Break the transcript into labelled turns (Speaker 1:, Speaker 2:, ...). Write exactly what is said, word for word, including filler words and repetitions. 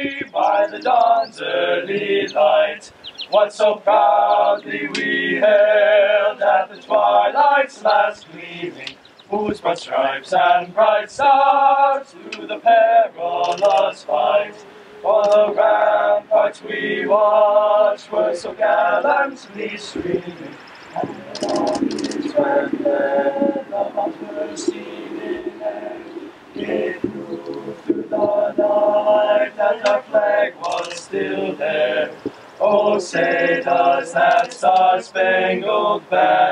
Speaker 1: we by the dawn's early light, what so proudly we hailed at the twilight's last gleaming, whose broad stripes and bright stars through the perilous fight, for the ramparts we watched were so gallantly streaming, and the armies when led the hearts were seen in air. It moved through the night that our flag was still there. Oh, say does that star-spangled banner